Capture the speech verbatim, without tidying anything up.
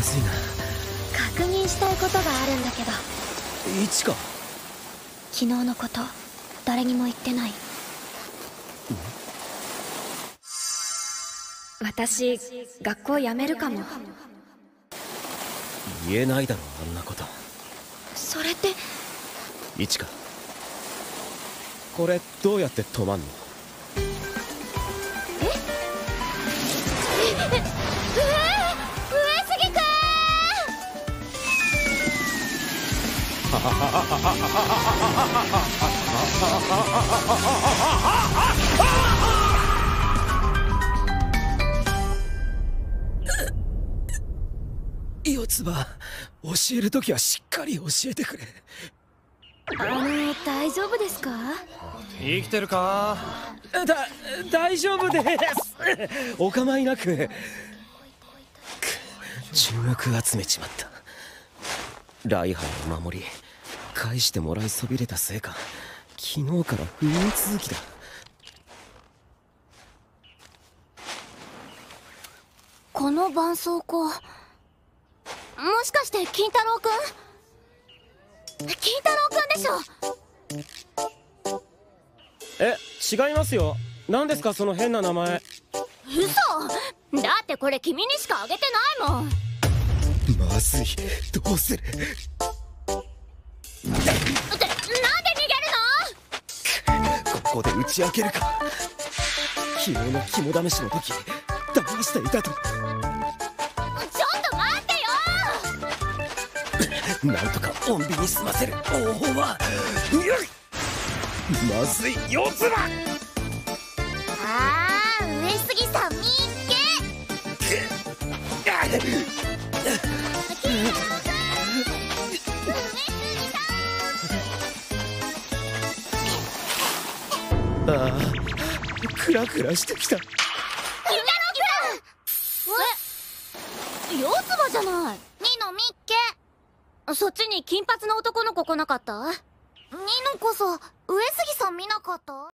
まずいな。 確認したいことがあるんだけど。 いちか。 昨日のこと誰にも言ってない？私学校辞めるかも。 言えないだろ、あんなこと。 それっていちか、これどうやって止まんの？ ええええ上杉くん四つ葉、教えるときはしっかり教えてくれ。 あの大丈夫ですか？ 生きてるか？ だ大丈夫ですお構いなく。く注目集めちまった。礼拝の守り返してもらいそびれたせいか、昨日から不眠続きだ。 この絆創膏、もしかして金太郎くん？金太郎くんでしょ？ え、違いますよ。何ですかその変な名前。 嘘だってこれ君にしかあげてないもん。 まずい、どうする。 ってなんで逃げるの？ ここで打ち明けるか。昨日の肝試しの時騙していたと。 ちょっと待ってよ。 なんとか穏便に済ませる方法は。まずい、四つ葉。 あー、上杉さんみっけ。 ああ、クラクラしてきた。 金太郎くん。え、四つ葉じゃない。ニノみっけ。そっちに金髪の男の子来なかった？ニノこそ上杉さん見なかった？